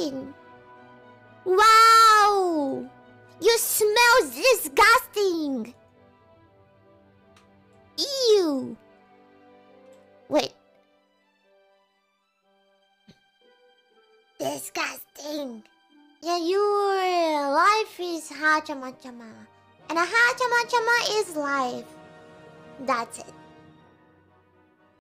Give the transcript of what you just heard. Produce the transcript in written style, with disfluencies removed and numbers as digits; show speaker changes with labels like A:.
A: skin. Wow! You smell disgusting. Ew. Wait. Disgusting. Yeah, your life is Haachama. And a Haachama is life. That's it.